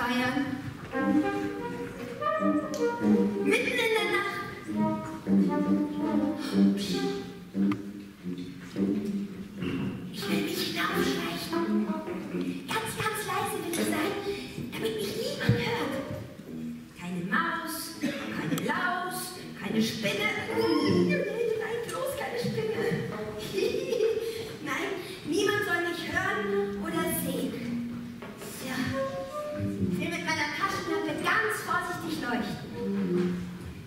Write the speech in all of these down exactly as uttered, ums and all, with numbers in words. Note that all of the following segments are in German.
feiern. Mitten in der Nacht. Ich will mich hinaufschleichen. Ganz, ganz leise will ich sein, damit mich niemand hört. Keine Maus, keine Laus, keine Spinne. Nein, bloß keine Spinne. Nein, niemand soll mich hören oder sehen. Ja, ich will mit meiner Taschenlampe ganz vorsichtig leuchten.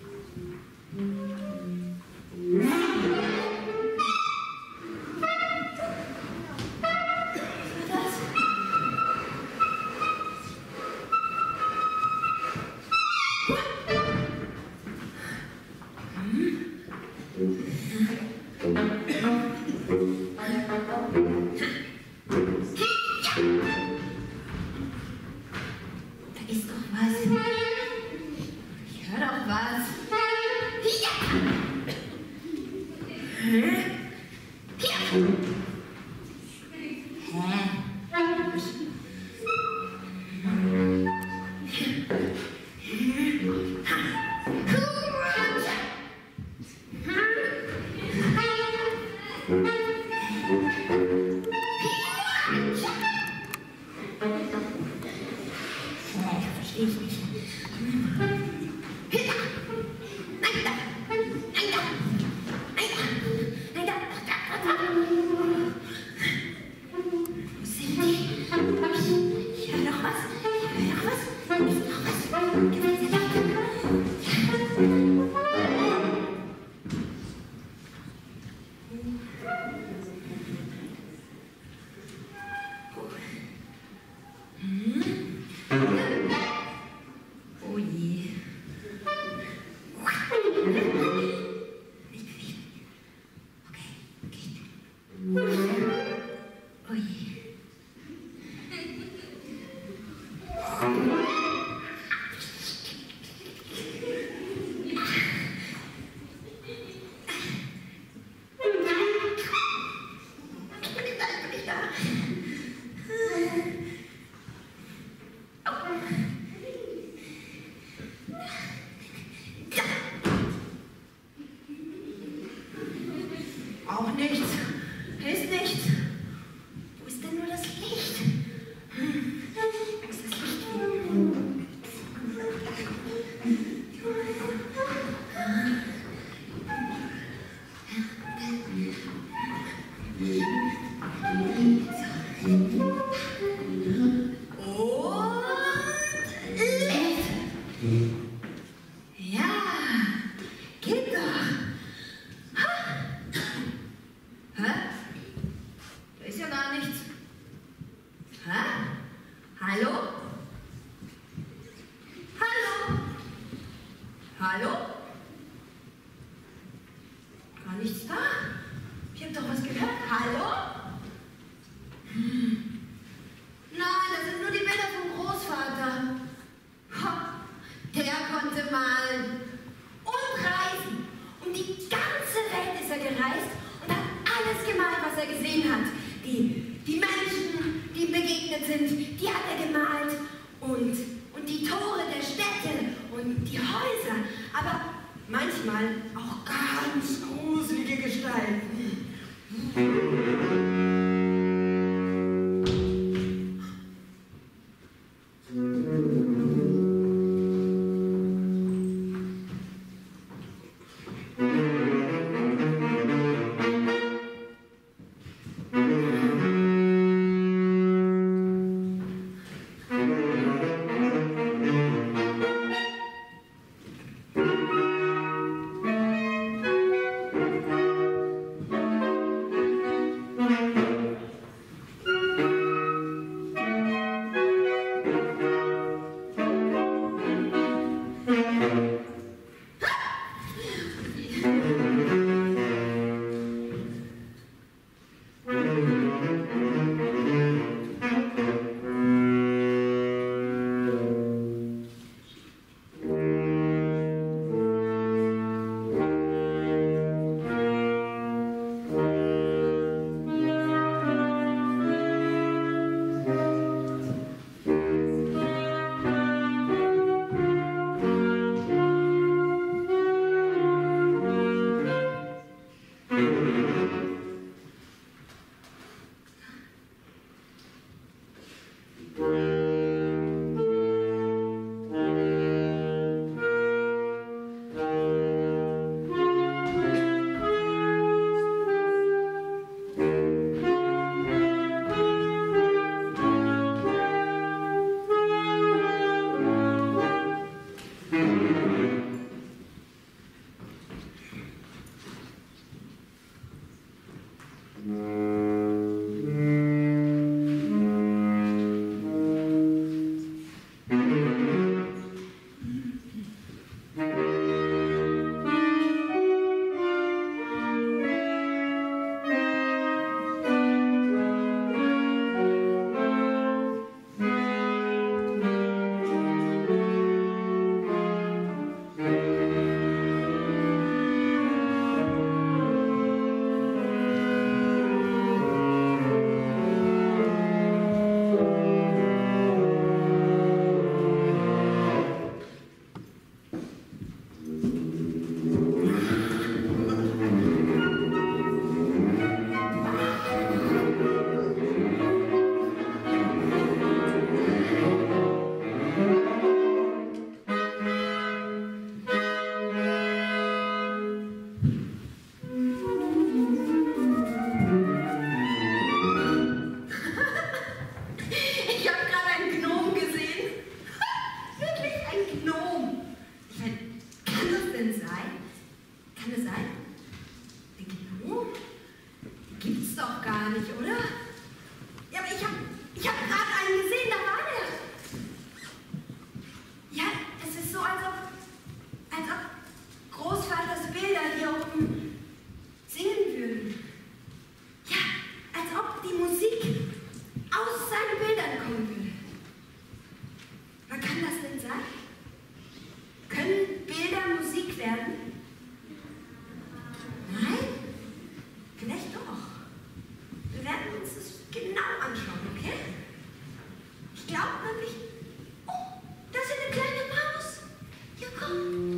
Auch nichts. Ist nichts. Wo ist denn nur das Licht? Hm. Wo ist das Licht? Und Licht. Ja, geht doch. Hä? Da ist ja gar nichts. Hä? Hallo? Hallo? Hallo? Gar nichts da? Ich hab doch was gehört. Hallo? Hm. Nein, das sind nur die Bilder vom Großvater. Ha, der konnte malen und reisen. Um die ganze Welt ist er gereist und hat alles gemalt, was er gesehen hat. Die, die Menschen, die ihm begegnet sind, die hat er gemalt. Und, und die Tore der Städte und die Häuser. Aber manchmal auch ganz gruselige Gestalten. Thank you. Musik aus seinen Bildern kommen würde. Man kann das denn sein? Können Bilder Musik werden? Nein? Vielleicht doch. Wir werden uns das genau anschauen, okay? Ich glaube nämlich... Oh, da ist eine kleine Maus. Ja, komm.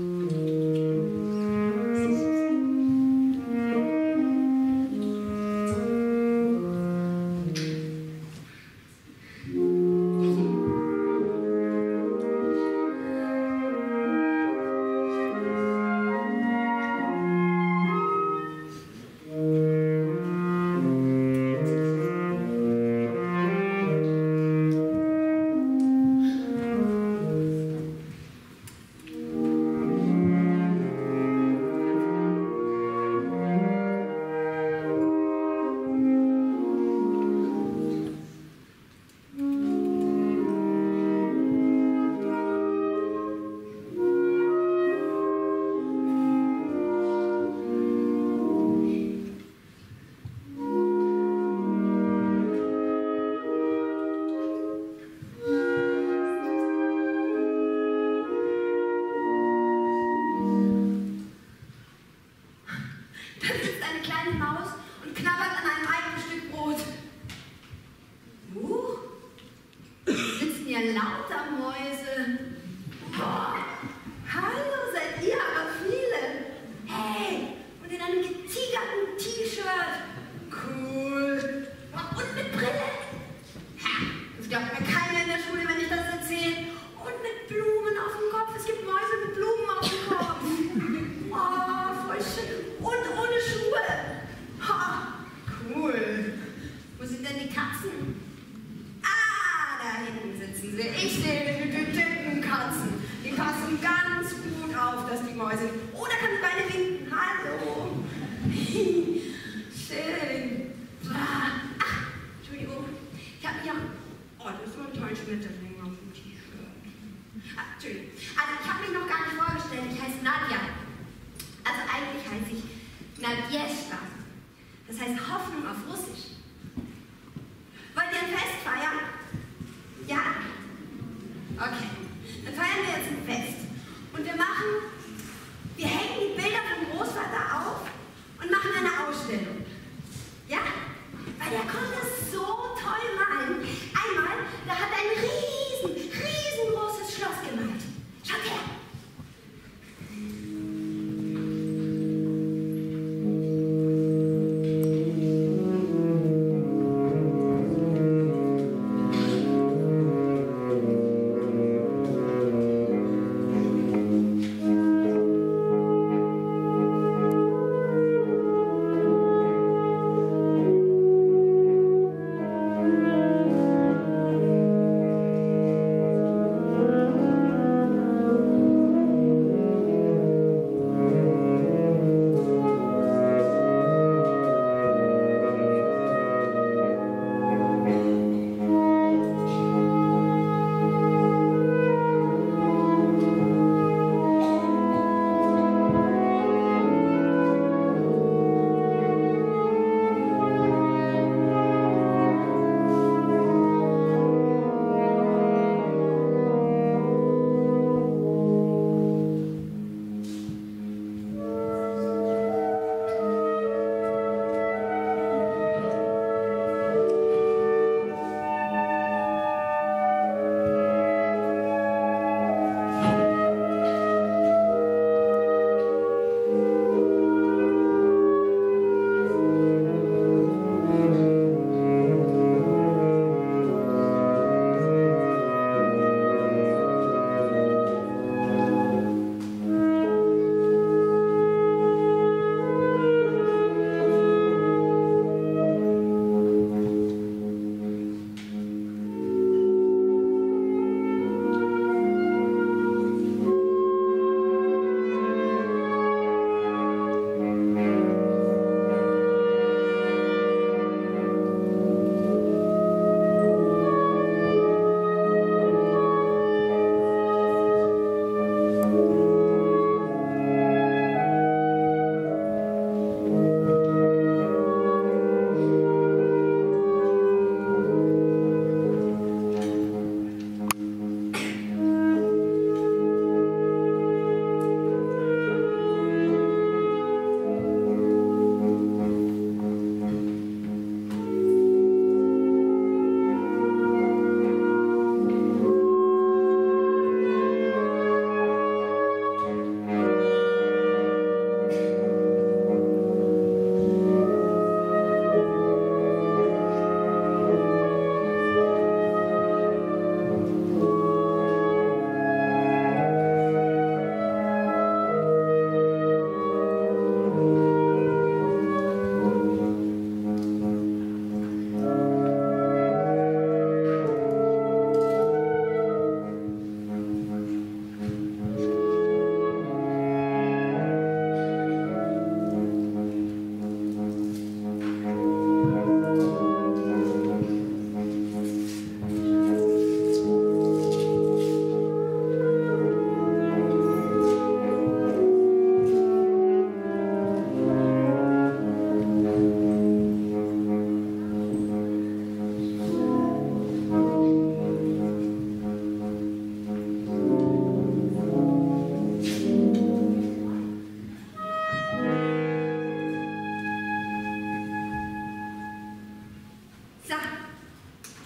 Lauter Mäuse. Boah. Hallo, seid ihr aber viele. Hey, und in einem getigerten T-Shirt. Cool. Und mit Brille. Ha, das glaubt mir keiner in der Schule, wenn ich das erzähle. Und mit Blumen auf dem Kopf. Es gibt Mäuse mit Blumen auf dem Kopf. Oh, voll schön. Und ohne Schuhe. Ha, cool. Wo sind denn die Katzen? Ich sehe die mit den dicken Katzen. Die passen ganz gut auf, dass die Mäuse. Oh, da kann ich beide winken. Hallo. Schön. Ach, Entschuldigung. Ich habe mich auch. Oh, das ist so ein toller Schmetterling auf dem T-Shirt. Ah, Entschuldigung. Also, ich habe mich noch gar nicht vorgestellt. Ich heiße Nadja. Also, eigentlich heiße ich Nadjeschka. Das heißt Hoffnung auf Russisch. Wollt ihr ein Fest feiern? Ja? Okay, dann feiern wir jetzt ein Fest. Und wir machen, wir hängen die Bilder vom Großvater auf und machen eine Ausstellung. Ja? Weil der konnte es so toll malen. Einmal, da hat er ein riesen, riesengroßes Schloss gemalt. Schaut her!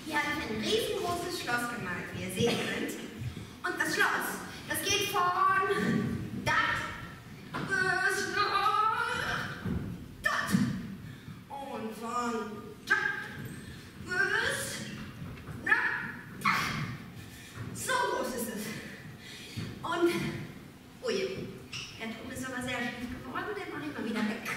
Hier habe ich ein riesengroßes Schloss gemalt, wie ihr sehen könnt. Und das Schloss, das geht von dort bis nach dort. Und von dort bis nach dort. So groß ist es. Und, oh je, der Turm ist aber sehr schief geworden, den mache ich mal wieder weg.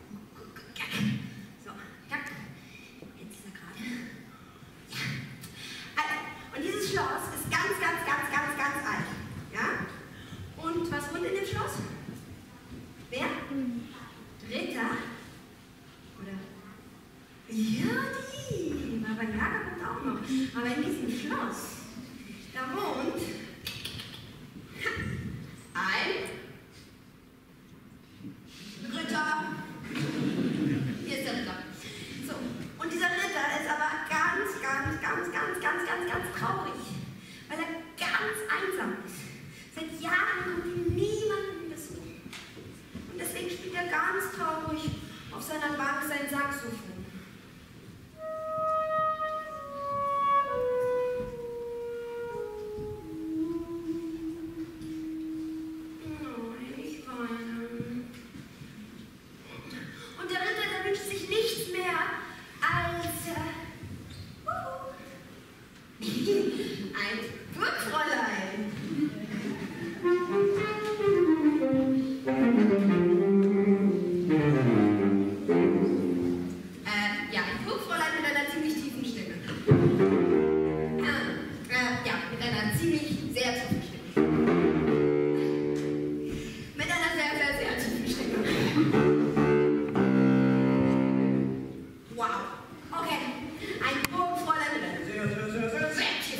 So, ja, jetzt ist er gerade. Ja. Also, und dieses Schloss ist ganz, ganz, ganz, ganz, ganz alt. Ja? Und was wohnt in dem Schloss? Wer? Ritter? Oder? Ja, die. Baba Yaga kommt auch noch. Aber in diesem Schloss, da wohnt ein Ritter. Hier ist der Ritter. So, und dieser Ritter ist aber ganz, ganz, ganz, ganz, ganz, ganz, ganz traurig, weil er ganz einsam ist. Seit Jahren kommt ihm niemand besuchen. Und deswegen spielt er ganz traurig auf seiner Bank sein Saxophon. Ein Burgfräulein. Äh, ja, ein Burgfräulein mit einer ziemlich tiefen Stimme. Äh, äh, ja, mit einer ziemlich sehr tiefen Stimme. Mit einer sehr, sehr, sehr tiefen Stimme. Wow. Okay, ein Burgfräulein mit einer sehr, sehr, sehr, sehr, sehr tiefen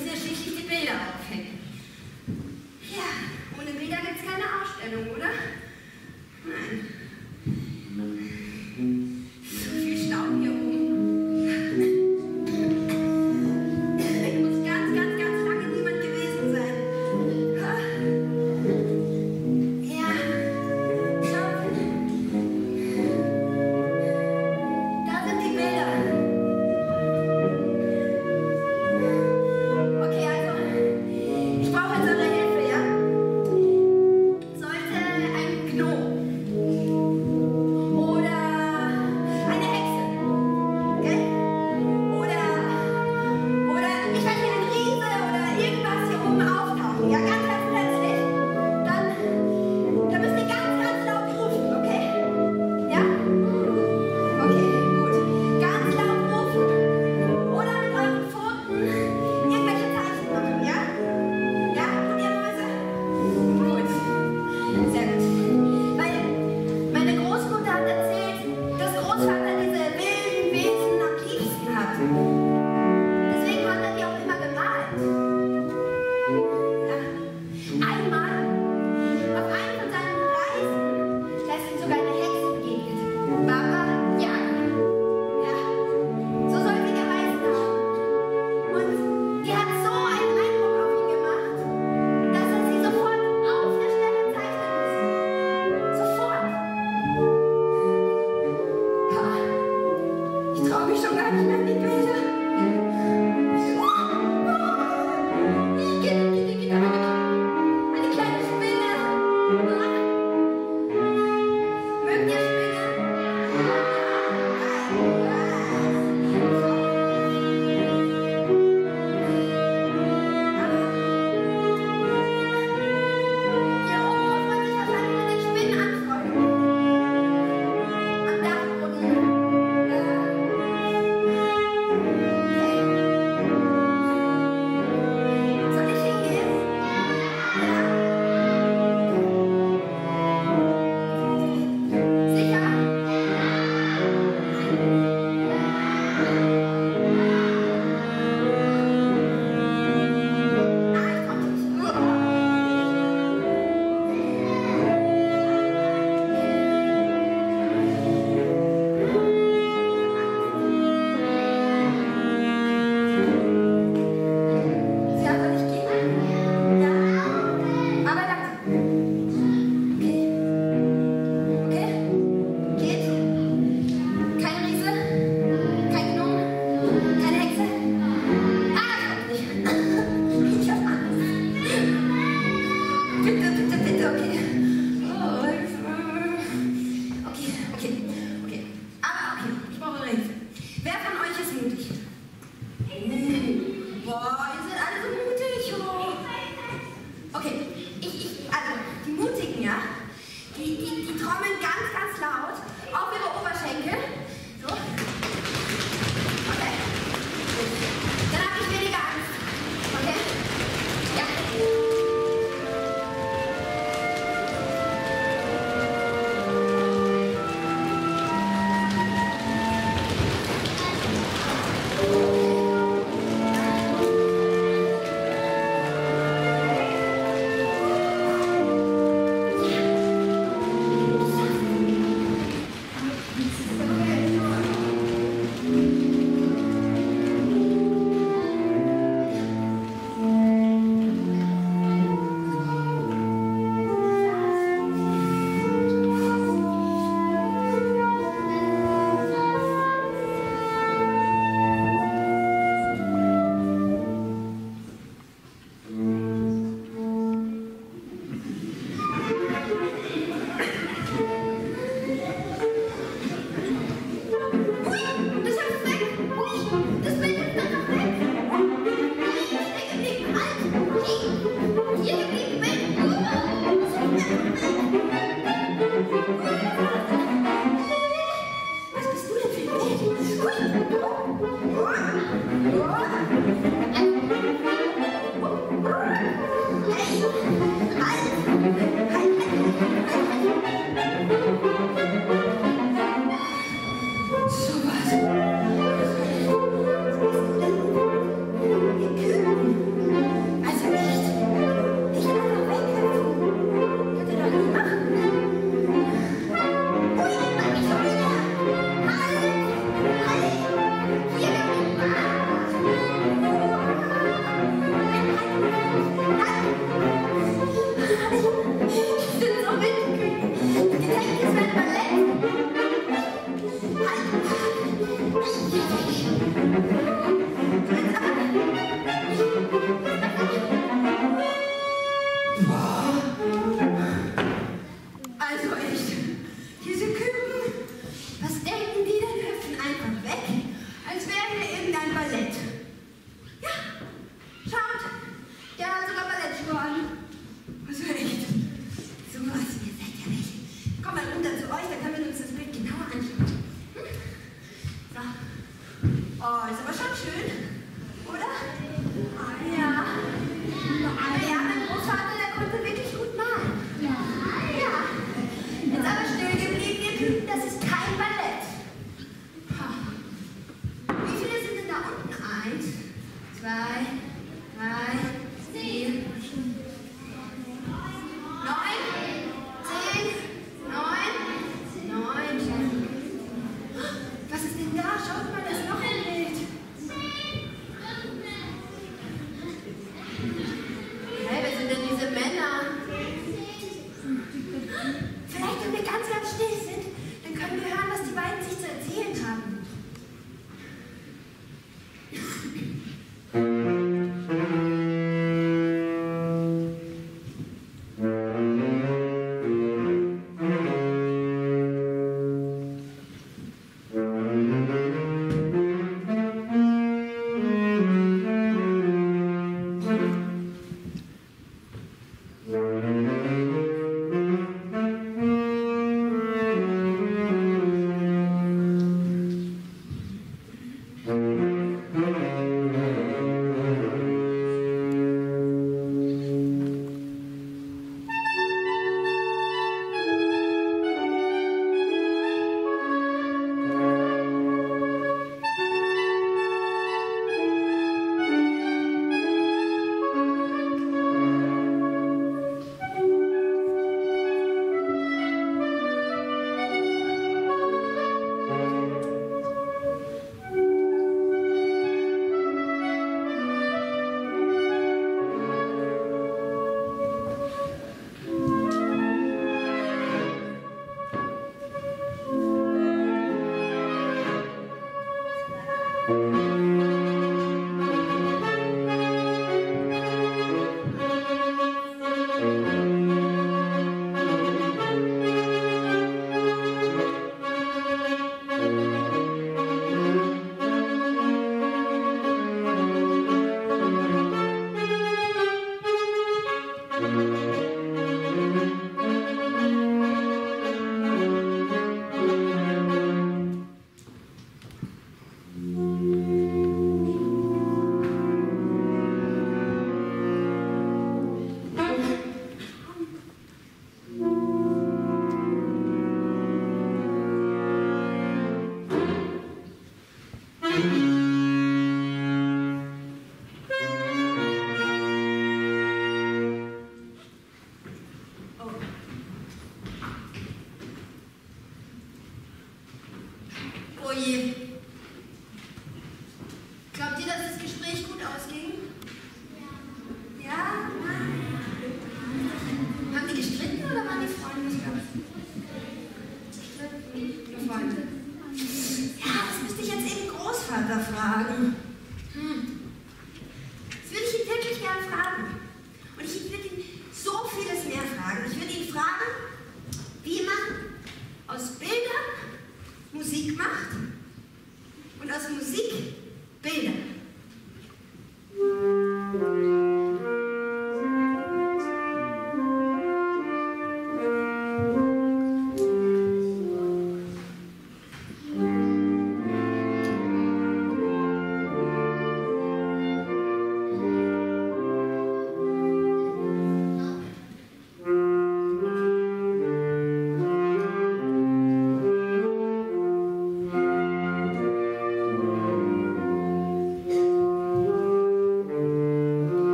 müssen ja schließlich die Bilder aufhängen. Ja, ohne Bilder gibt es keine Ausstellung, oder? Nein. So viel Staub hier oben. Es muss ganz, ganz, ganz lange niemand gewesen sein. Ja, schaut. Da sind die Bilder. Okay, also, ich brauche jetzt eure Hilfe, ja? Sollte ein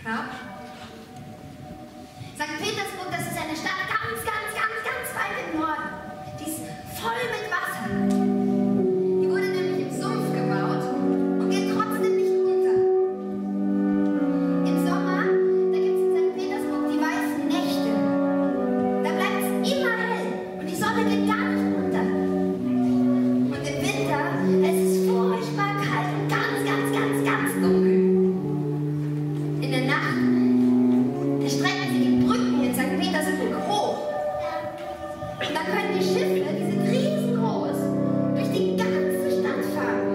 Ja? Sankt Petersburg, das ist eine Stadt ganz, ganz, ganz, ganz weit im Norden. Die ist voll mit Wasser. Die wurde nämlich im Sumpf gebaut und geht trotzdem nicht unter. Im Sommer, da gibt es in Sankt Petersburg die weißen Nächte. Da bleibt es immer hell und die Sonne geht gar nicht unter. Und im Winter, es ist furchtbar kalt und ganz, ganz, ganz, ganz dunkel. In der Nacht, da strecken sie die Brücken in Sankt Petersburg hoch. Und da können die Schiffe, die sind riesengroß, durch die ganze Stadt fahren.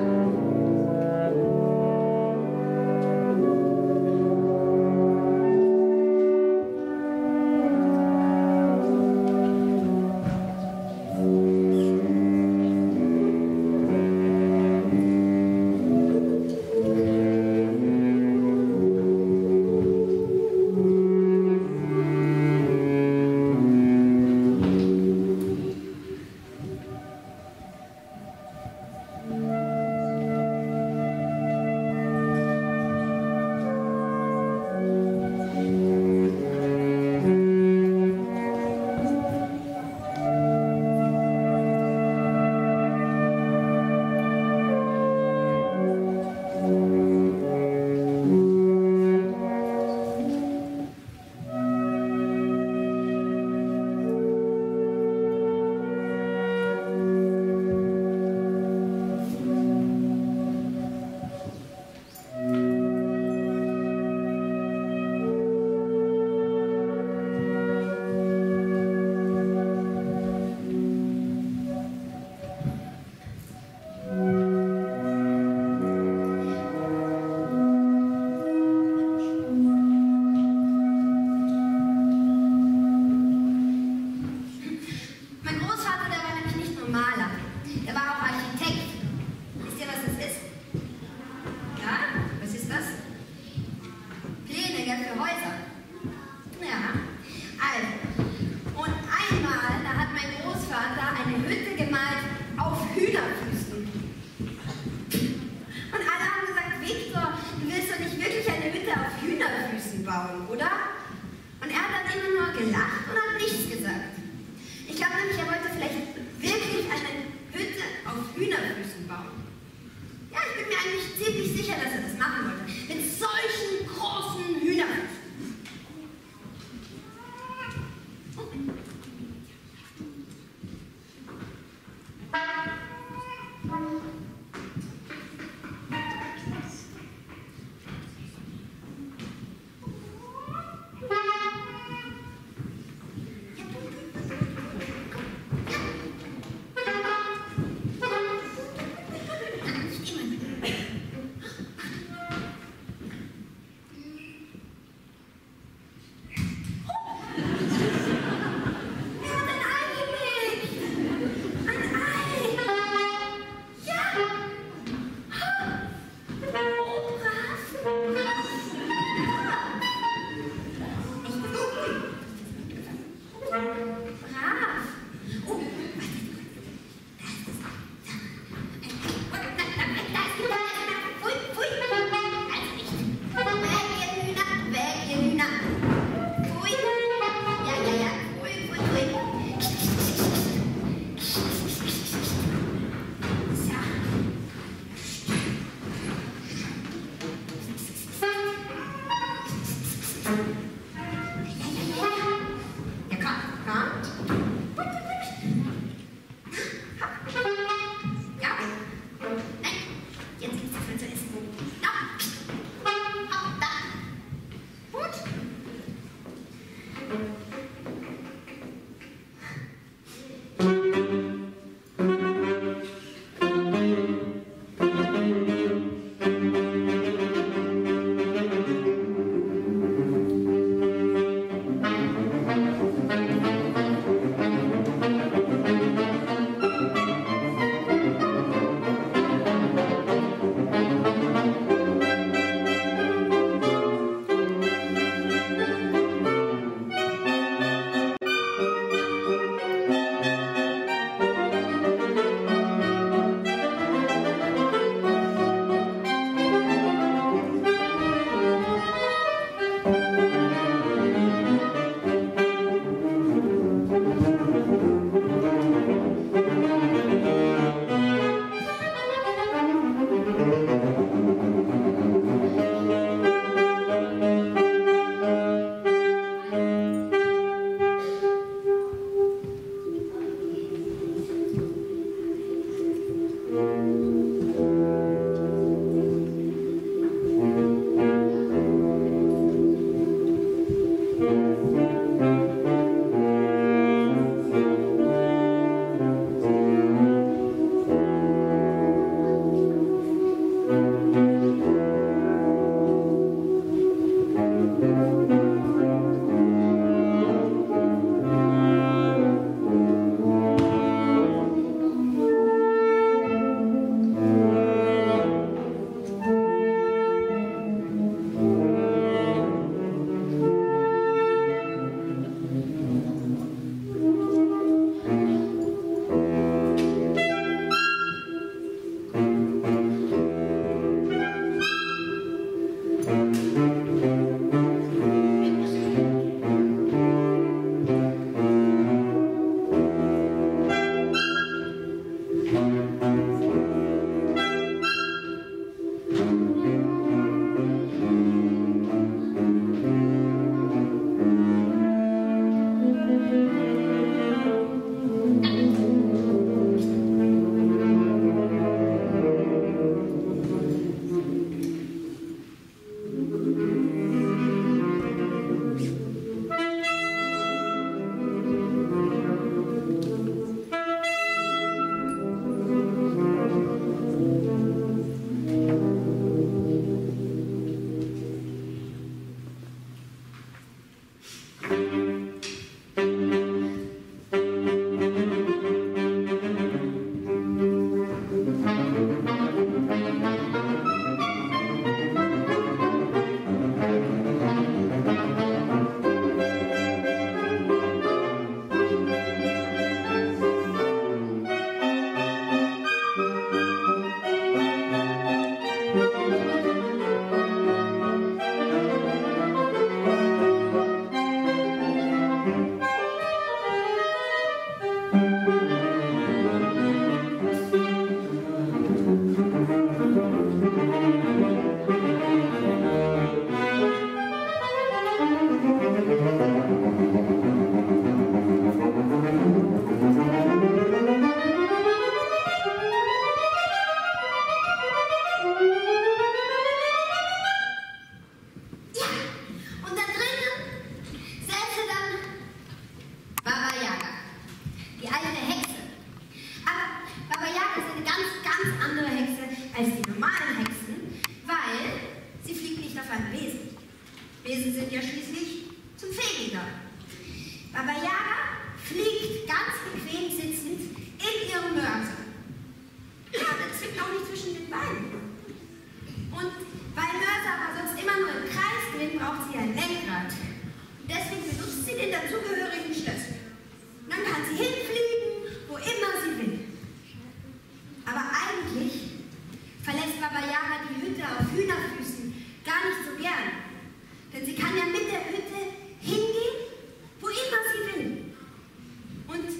Besen sind ja schließlich zum Fegen da. Baba Yaga fliegt ganz bequem sitzend in ihrem Mörser. Ja, das zwickt auch nicht zwischen den Beinen. Und weil Mörser aber sonst immer nur im Kreis drehen, braucht sie ein Lenkrad. Und deswegen benutzt sie den dazugehörigen Schlüssel. Und dann kann sie hinfliegen, wo immer sie will. Aber eigentlich verlässt Baba Yaga die Hütte auf Hühnerfüßen gar nicht so gern. Denn sie kann ja mit der Hütte hingehen, wo immer sie will. Und,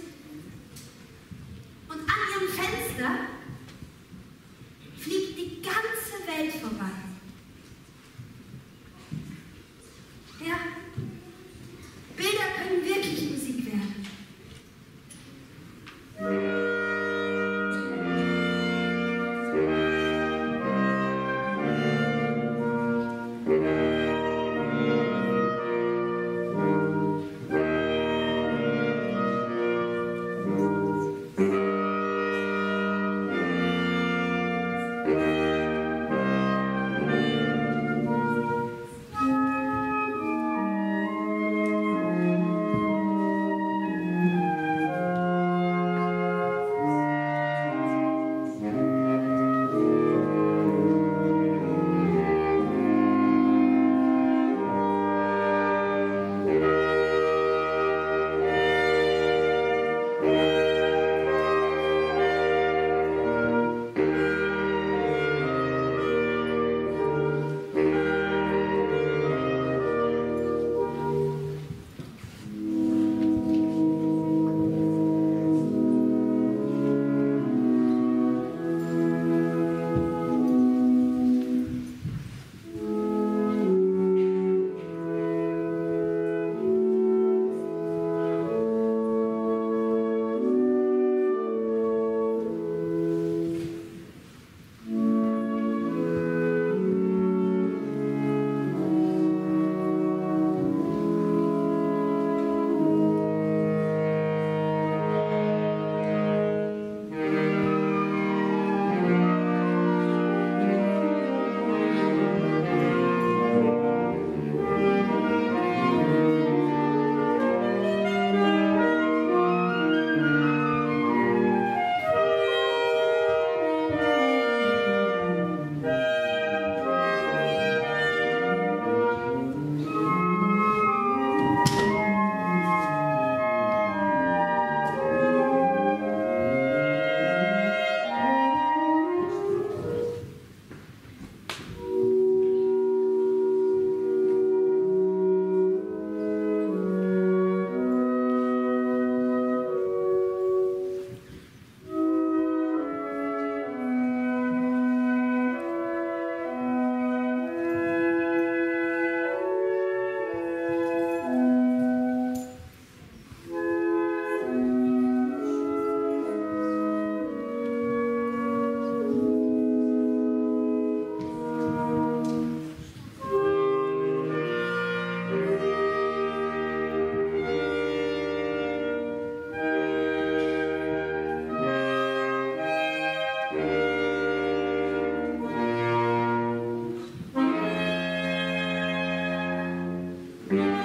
und an ihrem Fenster fliegt die ganze Welt vorbei. Ja, Bilder können wirklich Musik werden. Mm-hmm.